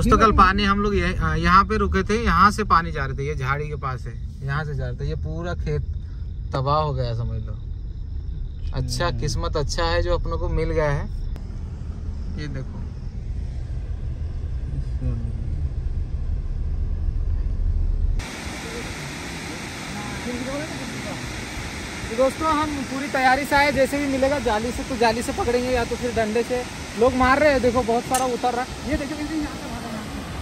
दोस्तों कल पानी हम लोग यहाँ पे रुके थे, यहाँ से पानी जा रहे थे, ये झाड़ी के पास है, यहाँ से जा रहे थे, ये पूरा खेत तबाह हो गया समझ लो। अच्छा किस्मत अच्छा है जो अपनों को मिल गया है। ये देखो दोस्तों हम पूरी तैयारी से आए, जैसे भी मिलेगा जाली से तो जाली से पकड़ेंगे या तो फिर डंडे से। लोग मार रहे हैं, देखो बहुत सारा उतर रहा है। ये देखो यहाँ से भागा,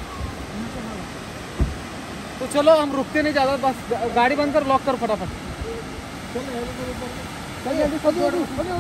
तो चलो हम रुकते नहीं ज़्यादा, बस गाड़ी बंद कर, लॉक कर फटाफट। चल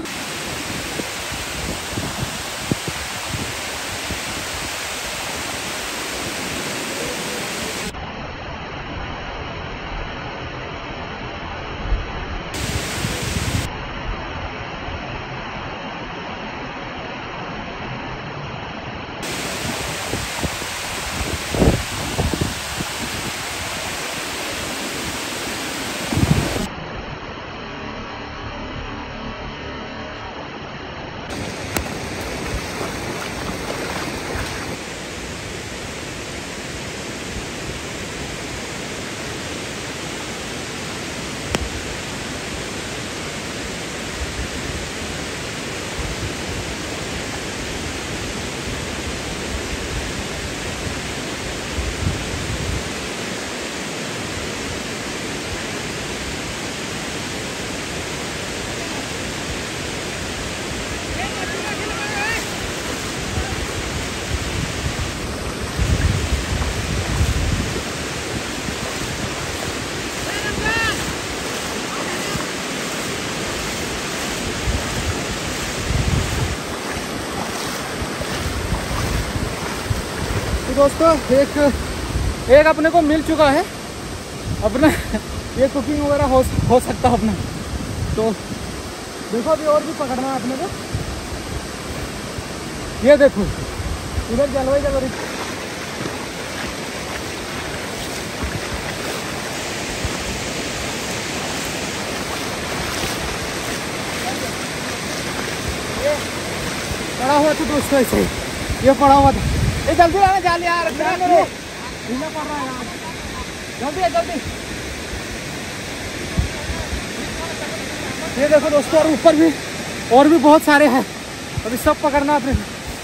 दोस्तों एक अपने को मिल चुका है अपना, ये कुकिंग वगैरह हो सकता है अपना। तो देखो अभी और भी पकड़ना है अपने को। ये देखो इधर जलवाई चल रही, पड़ा हुआ था दोस्तों, ऐसे ही ये पड़ा हुआ था। ये जल्दी आना जाली यार, पड़ रहा है यार, जल्दी है जल्दी। ये देखो दोस्तों, और ऊपर भी और भी बहुत सारे हैं, अभी सब पकड़ना अपने।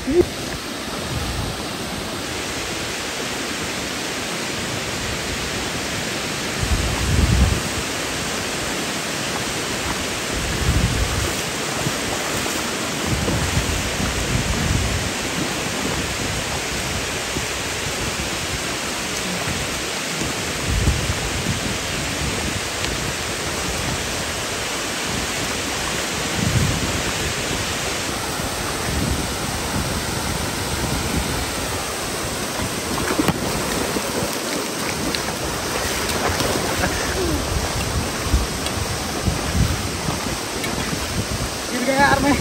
यार मैं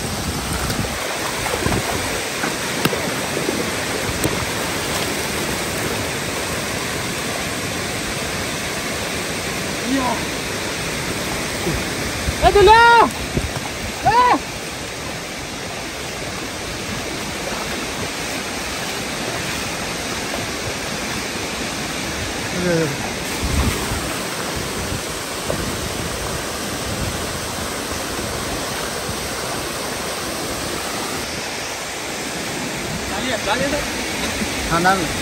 खाना में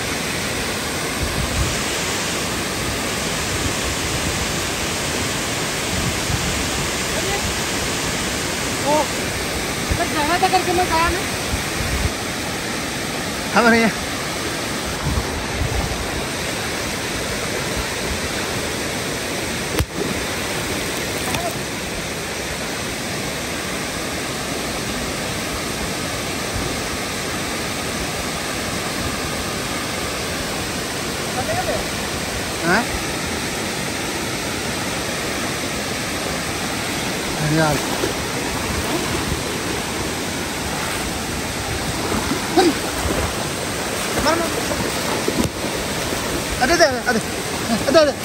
जाना था करके मैं कहा ना हमारे यहाँ यार अरे अरे अरे अरे अरे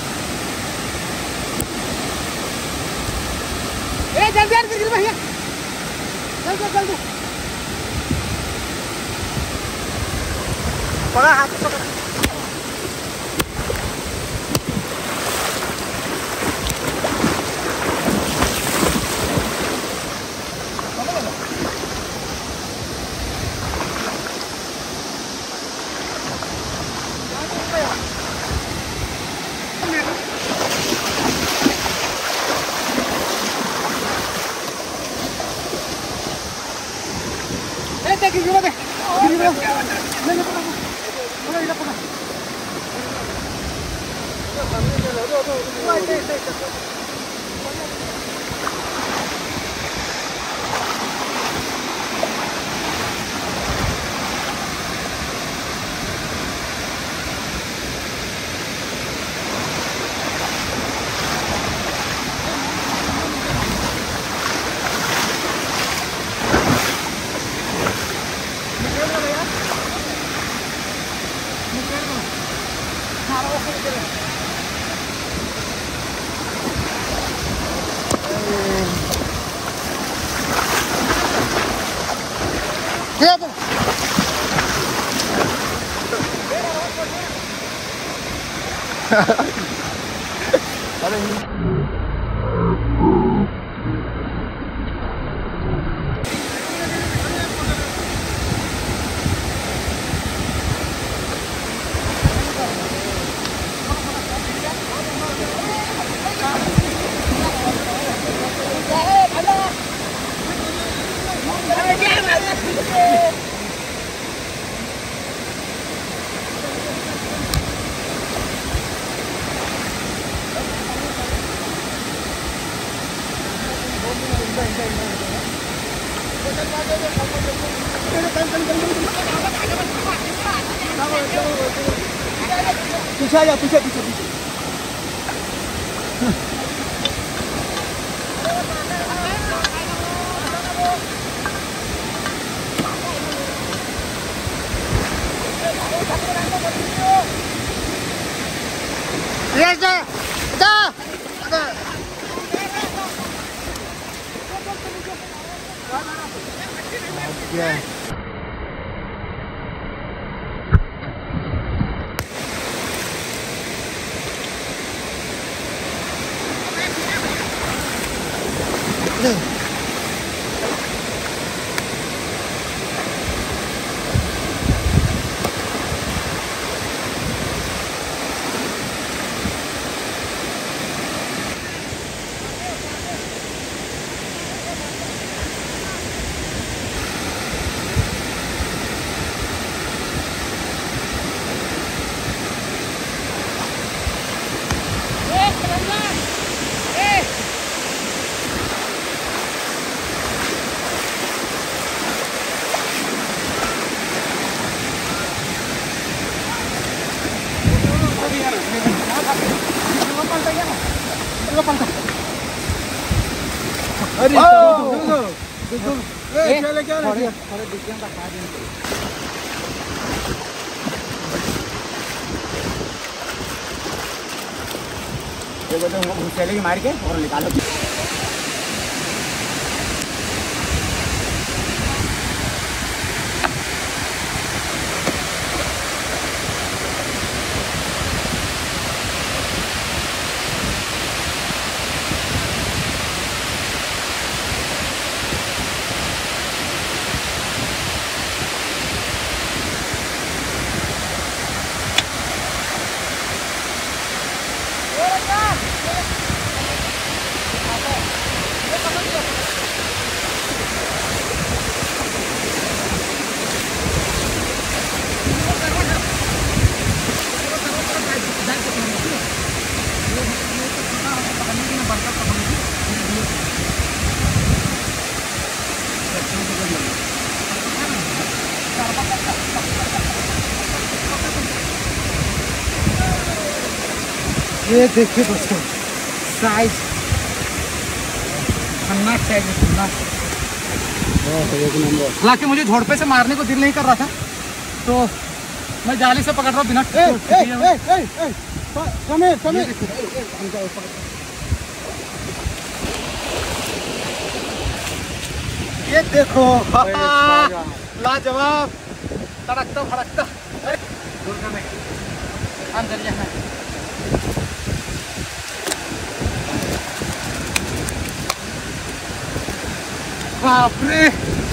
जल्दी भैया पकड़ हाथ पकड़। पीछे आ जा, पीछे पीछे पीछे। ये जा जा अरे चलेगी मार के और निकालो। ये देखिए दोस्तों साइज खन्ना साइज खन्ना। हालांकि मुझे झोड़पे से मारने को दिल नहीं कर रहा था तो मैं जाली से पकड़ रहा हूँ बिना। ये देखो लाजवाब, तड़कता भड़कता अंदर यहाँ बाप रे।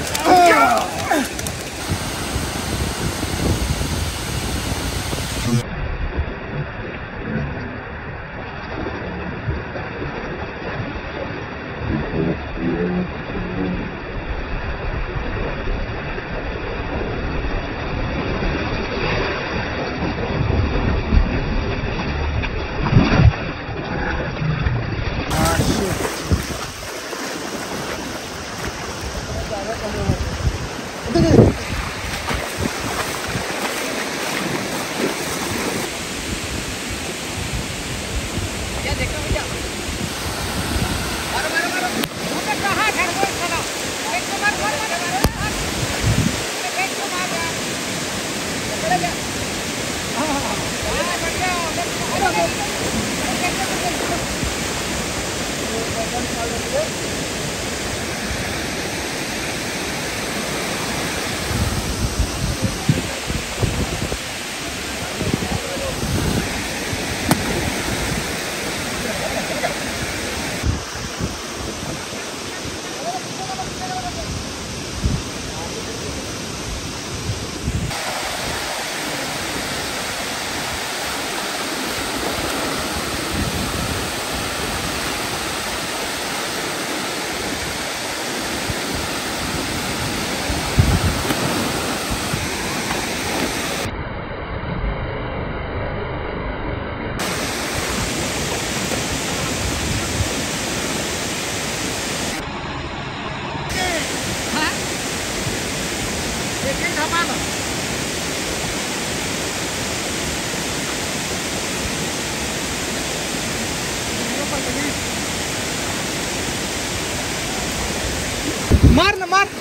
मार ना मार।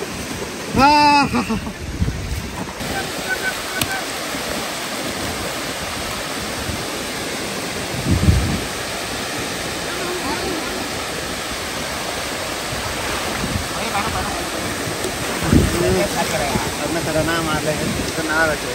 मैं तेरा नाम आ रहा है तो ना रखे।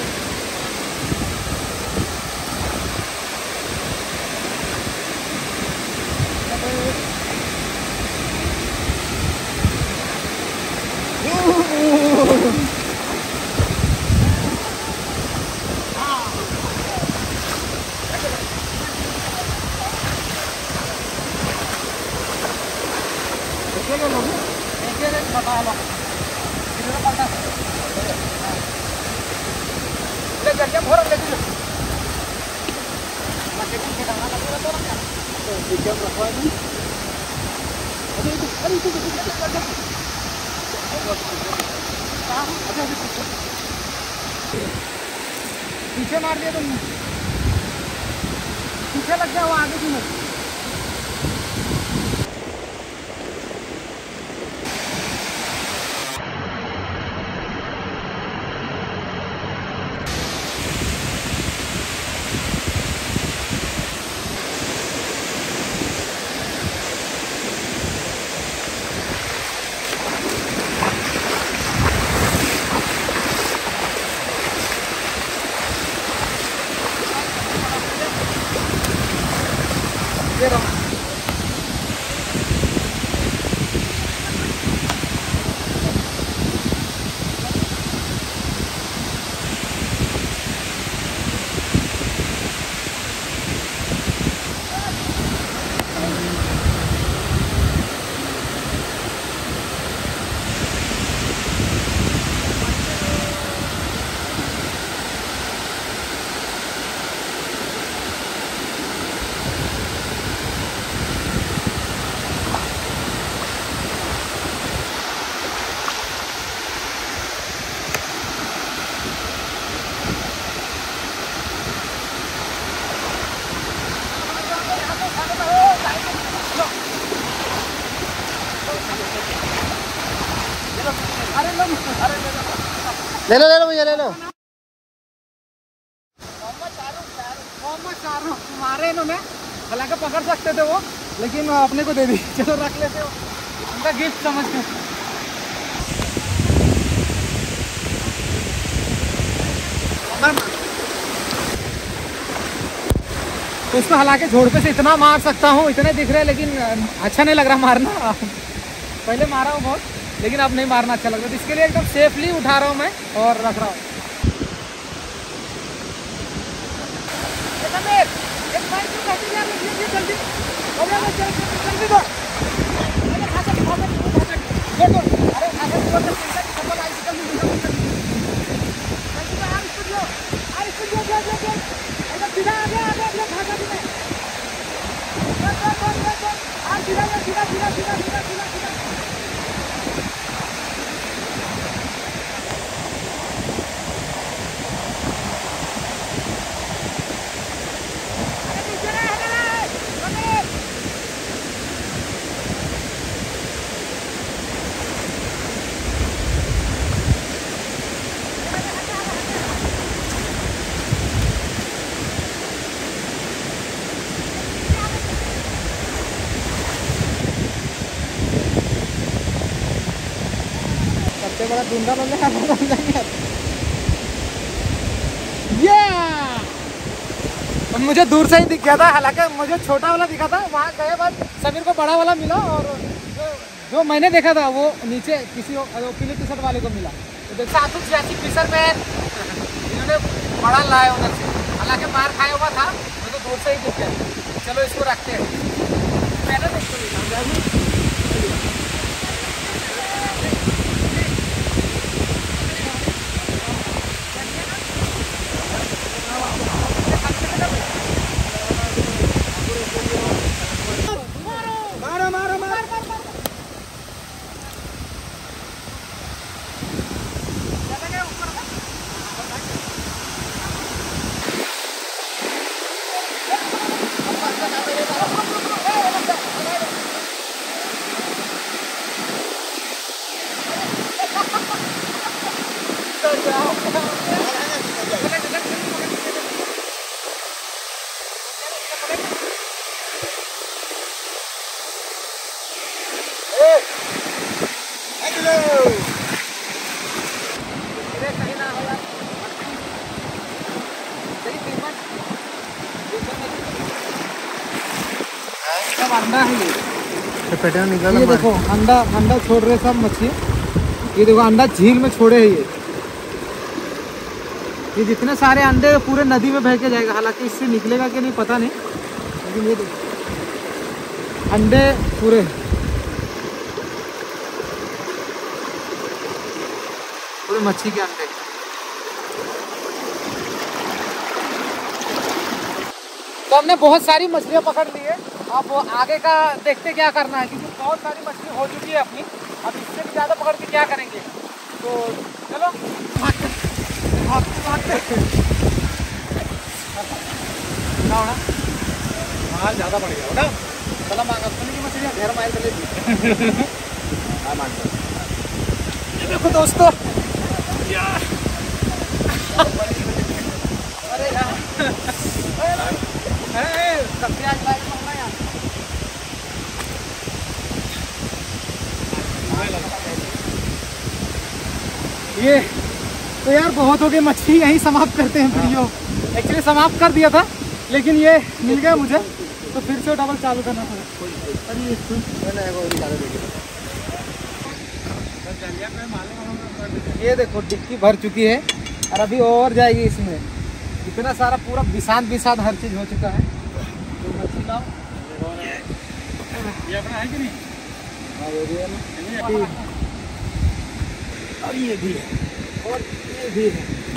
पीछे मार दिया तुमने, पीछे लग गया वो आगे की नहीं। ले लो भैया ले लो। मारे इन्होंने, हालांकि पकड़ सकते थे वो, लेकिन अपने को दे दी। चलो रख लेते हो, उनका गिफ्ट समझ के। तो उसको हालांकि झोड़ पे से इतना मार सकता हूँ, इतने दिख रहे, लेकिन अच्छा नहीं लग रहा मारना। पहले मारा हूँ बहुत, लेकिन अब नहीं मारना अच्छा लग रहा है। तो इसके लिए एकदम सेफली उठा रहा हूँ मैं और रख रहा हूँ। बड़ा धुंधा बन गया। मुझे दूर से ही दिख गया था, हालांकि मुझे छोटा वाला दिखा था। वहाँ गए बाद समीर को बड़ा वाला मिला, और जो मैंने देखा था वो नीचे किसी पीले टी शर्ट वाले को मिला। तो देखा आप फिशरमैन इन्होंने बड़ा लाया उधर से, हालांकि मार खाया हुआ था, मुझे दूर से ही दिख गया। चलो इसको रखते हैं। मैंने देखो अंडा है ये देखो अंडा छोड़ रहे सब मछली। ये देखो अंडा झील में छोड़े हैं ये जितने सारे अंडे पूरे नदी में बह के जाएगा। हालांकि इससे निकलेगा कि नहीं पता नहीं, लेकिन ये देखो अंडे पूरे मच्छी के अंडे। तो हमने बहुत सारी मछलियाँ पकड़ ली है। अब आगे का देखते क्या करना है, क्योंकि बहुत सारी मछली हो चुकी है अपनी। अब इससे भी ज़्यादा पकड़ के क्या करेंगे, तो चलो माल ज़्यादा बढ़ गया ना। चलो मांगा की मछलियाँ घर मार कर लेती। देखो दोस्तों अरे यार ये तो यार बहुत हो गए मछली, यहीं समाप्त करते हैं वीडियो। एक्चुअली समाप्त कर दिया था, लेकिन ये मिल गया मुझे, तो फिर से डबल चालू करना पड़ा। ये देखो डिक्की भर चुकी है और अभी और जाएगी इसमें। इतना सारा पूरा बिसात हर चीज़ हो चुका है। तो मछली लाओ, ये अपना है कि नहीं? हाँ ये भी है ना, और ये भी है, और ये भी है।